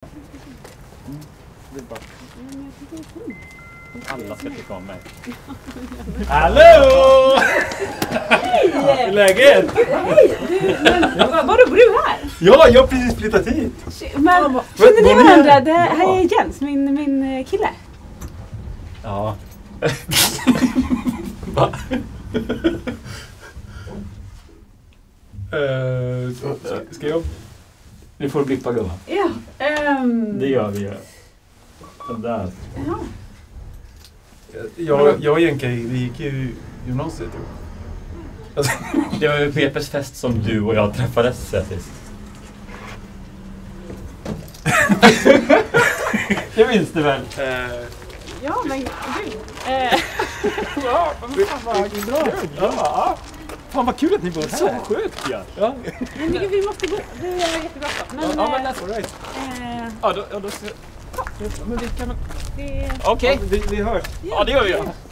Det är bara... Alla ska tycka om mig. Hallå! Hej! Läget? Hej! Vadå, bor du här? Ja, jag har precis flyttat hit. Men känner ni varandra? Det här är Jens, min kille. Ja. Va? Ska jag... Nu får du blippa, gumman. Ja. Det gör vi ju. Den där. Ja. Jag och Jenka, vi gick ju gymnasiet. Alltså. Det var ju Pepers fest som du och jag träffades sist. Det minns du väl? Ja, men gud. Ja, fan vad bra. Ja. Fan vad kul att ni bor här. Så sjukt, ja. Men vi måste gå. Det är jättebra. Men, Ja, men that's all right. Ja, då ska... Men vi kan... det... Okej. Vi hörs. Ja, det gör vi.